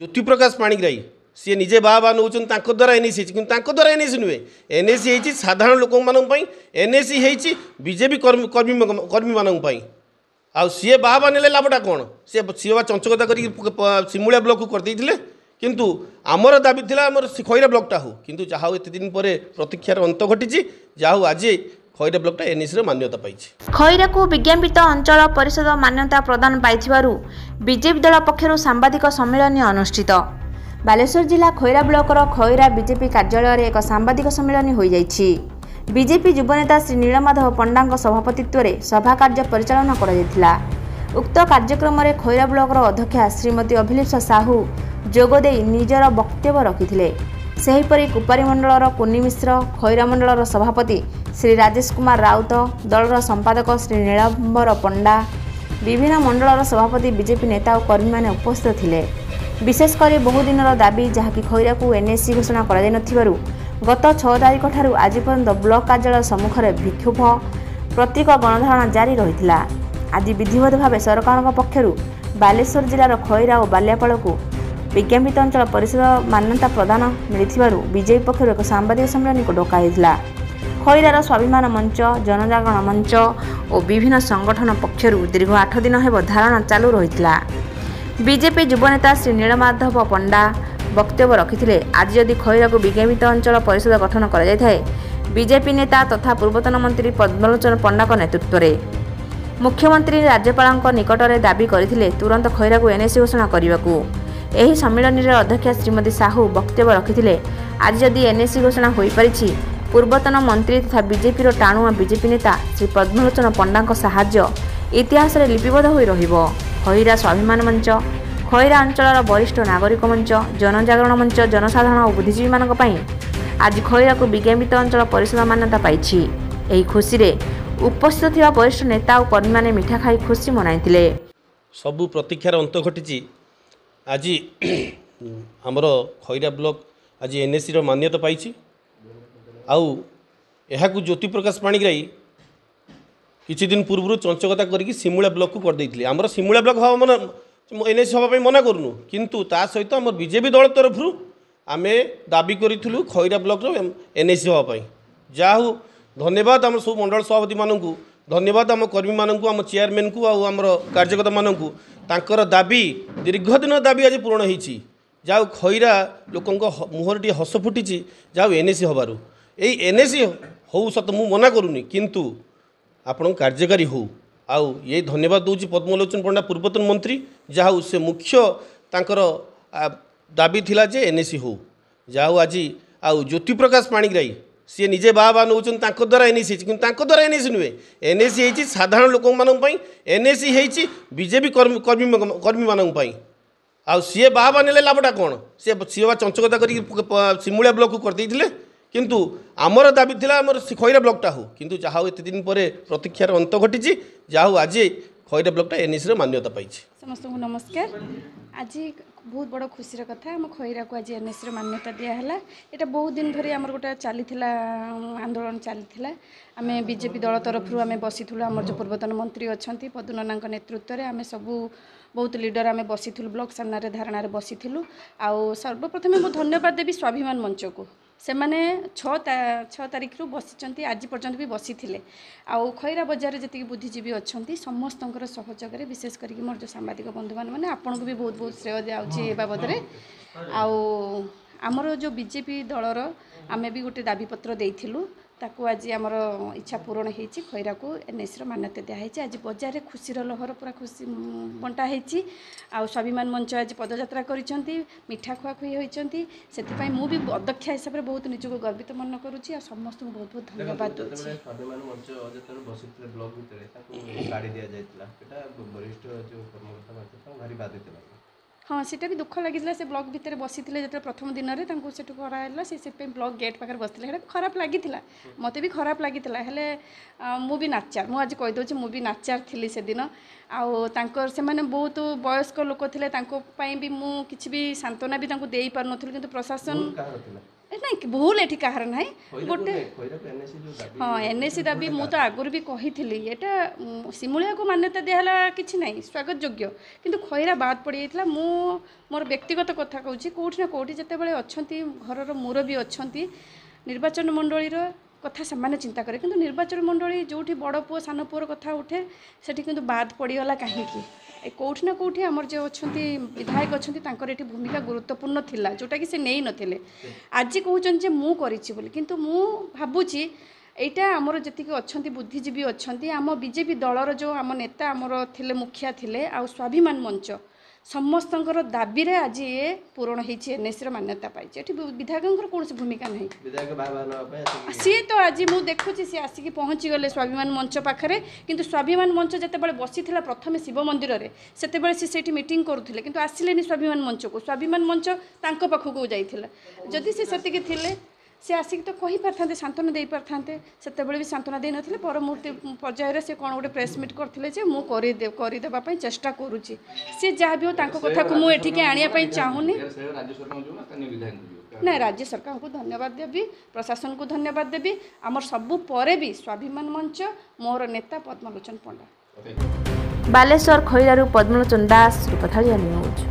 ज्योति प्रकाश पाणिग्राही सी निजे बाबा नौ द्वारा एनएसी द्वारा एनएसी नुहे एनएसी होती साधारण लोक मानी एनएसी होती बीजेपी कर्मी मानक आ सी बाबा ने लाभटा कौन सी सी चंचकता कर सिमुलिया ब्लॉक को करदे किंतु आमर दाबी थिला आमर खैरा ब्लॉकटा हो किंतु जहा एत दिन पर प्रतीक्षार अंत घटी जहा आज खैरा ब्लॉकटा एनएसी मान्यता पाई खैरा को विज्ञापित अंचल परिषद मान्यता प्रदान पाइथिबारु बीजेपी दल पक्षरु सांबादिक सम्मेलन अनुष्ठित। बालेश्वर जिला खैरा ब्लॉकर खैरा बीजेपी कार्यालय में एक सांबादिक सम्मेलन हो जाइछि। बीजेपी युवनेता श्री नीलमाधव पंडा सभापतित्व में सभा कार्य परिचालन करा। उक्त कार्यक्रम में खैरा ब्लॉकर अध्यक्षा श्रीमती अभिलिप्सा साहू जोगदे निजर वक्तव्य रखिथिले। सेहीपरि कुपारी मंडलर कुन्नी मिश्र, खैरा मंडलर सभापति श्री राजेश कुमार राउत, दलर संपादक श्री नीलम्बर पंडा, विभिन्न मंडलर सभापति बीजेपी नेता और कर्मी मैंने उपस्थित थिले। विशेषकर बहुदिन दाबी जहाँकि खैरा को एनएसी घोषणा करा नथिबारु गत 6 तारिख ठारू आज पर्यंत ब्लॉक कार्यालय सम्मुख में विक्षोभ प्रतीक गणधारणा जारी रही। आज विधिवत भाव सरकार पक्षरु बालेश्वर जिलार खैरा और बालियापाल को विज्ञापित अंचल परिषद मान्यता प्रदान मिलिथिबारु बीजेपी पक्षर एक सांबादिक सम्मेलन को डकाइथिला। खैरार स्वाभिमान मंच, जनजागरण मंच और विभिन्न संगठन पक्षर दीर्घ 8 दिन हेब धारणा चालू रही। बीजेपी युवनेता श्री नीलमाधव पंडा वक्तव्य रखिथिले। आज जदि खैरा को विज्ञापित अंचल परिषद गठन करा जाय थाए बीजेपी नेता तथा पूर्वतन मंत्री पद्मलोचन पंडा नेतृत्व में मुख्यमंत्री राज्यपाल निकट में दाबी करथिले तुरंत खैरा को एनएसी घोषणा करने को। एही सम्मेलन रे अध्यक्षा श्रीमती साहू वक्तव्य रखिथिले। आज जदि एनएसी घोषणा हो पारिछि पूर्वतन मंत्री तथा बीजेपी टाणुआ बीजेपी नेता श्री पद्मलोचन पंडा साहाय्य इतिहास रे लिपिबद्ध होई रहिबो। खैरा स्वाभिमान मंच, खैरा अंचल वरिष्ठ नागरिक मंच, जनजागरण मंच जनसाधारण और बुद्धिजीवी मानक पई आज खैरा को विज्ञापित अंचल परिषद मान्यता पाइछि। एही खुशी रे उपस्थित थिबा वरिष्ठ नेता और कर्मी माने मिठा खाई खुशी मनाइथिले। सबु प्रतीक्षार अंत घटी आज आमर खैरा ब्लॉक आज एनएसी रो मान्यता पाई आउ यहाकू ज्योति प्रकाश पाणिग्राही किछि दिन पूर्व चंचकता करके सिमुलिया ब्लॉक को करदे। आमर सिमुलिया ब्लॉक भाव मन एनएसी हवा मना करूनु किंतु ता सहित आम बीजेपी दल तरफ आम दाबी करूँ खैरा ब्लॉक एनएसी हाँपाई। जाहू धन्यवाद आम सब मंडल सभापति मानक, धन्यवाद आम कर्मी मानक, आम चेयरमैन को आम कार्यकर्ता मानक तांकर दाबी दीर्घ दिन दाबी आज पूरण होती। जाऊ खैरा लोकों मुहर टी हस फुटी जाऊ एनएसी हबारू यही एनएसी हो सत मु मना करूनी किंतु आपण कार्यकारी हो आउ ये धन्यवाद दूची पद्मलोचन पंडा पूर्वतन मंत्री जाऊ से मुख्य तांकर दाबी थिला जे एनएसी हो। जाऊ आज आउ ज्योति प्रकाश पाणिग्राही सी निजे बाबा नौ द्वारा एनएसी द्वारा एनएसी नुहे एनएसी होती साधारण लोक मानी एनएसी होती बीजेपी कर्मी मानक आ सी बाबा ने लाभटा कौन सी सी चंचकता कर सिमुलिया ब्लॉक को करदे किंतु आमर दाबी थिला आमर खैरा ब्लॉकटा हो किंतु जहा एत दिन पर प्रतीक्षार अंत घटी जहा आज खैरा ब्लॉकटा एनएसी मान्यता पाई। समस्त को नमस्कार। आज बहुत बड़ खुशी कथा आम खैरा को आज एनएसी मान्यता दिहला। यहाँ बहुत दिन धरी आमर गोटे चली आंदोलन चली आम बीजेपी दल तरफ आम बसीलु आम जो पूर्वतन मंत्री अच्छा पद्मनाना नेतृत्व में आम सबू बहुत लीडर आम बसीलु ब्लॉक सामना धारणा बसीलु। आउ सर्वप्रथम मुझे धन्यवाद देवी स्वाभिमान मंच को से मैंने 6 तारिख रु बसी आज पर्यंत भी बसी थे। आउ खैरा बजार जी बुद्धिजीवी अच्छा समस्त सहयोग विशेष करके मोर जो सांबादिक बंधु मैंने आपन को भी बहुत बहुत श्रेय दिया बाबद में। आउ आमर जो बीजेपी दलर आम भी गोटे दाबीपत्र देइथिलु ताकू आज आमर इच्छा पूरण होती। खैरा को एनएसी मान्यता दिखाई आज बजार में खुशी लहर पूरा खुशी बंटा होती। आउ स्वाभिमान मंच आज पदयात्रा करिसेंती मिठा खुआखुई होती से मु भी अध्यक्षा हिसाब से बहुत निजक गर्वित मन करुँची। समस्त बहुत बहुत धन्यवाद दूसरी। हाँ सीटा भी दुख लगी से ब्लॉक भितर बसी जो प्रथम दिन में से कराला से ब्लॉक गेट पाखे बसते खराब लगी मत भी खराब लगी मु भी नाचार मु आज कहीदे मु भी नाचार थी से दिन आउ से मैंने बहुत वयस्क लोक थे भी मु किसी भी सांत्वना भी दे पार नी कि प्रशासन ନାଇଁ ଭୁଲ ଏଠି କାହାର ନାହିଁ ଗୋଟେ हाँ एनएसी दाबी मु तो आगुरी भी कही एटा सिमुलिया को मान्यता दिहला किछि नहीं स्वागत योग्य किंतु खैरा बाद पड़ जाता मु मोर व्यक्तिगत कथा कहूँ कौटी ना कौटी जितेबाला अच्छा घर मुरबी अच्छा निर्वाचन मंडलीर कथा से चिंता करे किंतु निर्वाचन मंडली जो बड़ पुओ सान पुओर कथा उठे सेठी किंतु बाद पड़गला कहीं कौटी ना कौटी आमर जो अच्छा विधायक अच्छा ये भूमिका गुरुत्वपूर्ण थिला जोटा कि से नहीं नथिले आज कहते मु करिछि बोली किंतु मु भाबुची एटा आमर जी अच्छा बुद्धिजीवी अच्छा आम बीजेपी दलर जो आम नेता आमर थिले मुखिया थिले आ स्वाभिमान मंच समस्त दाबी रे आज ये पूरण होती एनएसी मान्यता पाई विधायक कौन भूमिका नहीं सी तो आज मुझे देखुची सी आसिक पहुँची गले स्वाभिमान मंच पाखे किंतु स्वाभिमान मंच जिते बसी प्रथम शिव मंदिर में से सेठी मीटिंग करुले किंतु आसिले स्वाभिमान मंच को स्वाभिमान मंच तांको पाखक जाइथिला जदि से सेतिके थिले से आसिक तो कही पारथांते सांत्वना दे पारथांते सेतेबेले भी सांत्वना दे नथिले परवर्ती पर्यायर से कौन गोटे प्रेस मीट करथिले जे मु करदेबा पई चेष्टा करूची से जहाँ भी हो तांको कथा को मु एठिके आनिया पई चाहूनी ना राज्य सरकार को धन्यवाद देवी प्रशासन को धन्यवाद देवी आमर सबु परे भी स्वाभिमान मंच मोर नेता पद्मलोचन पंडा बालेश्वर खैरारू पद्मलोचन दास रूपथालिया न्यूज।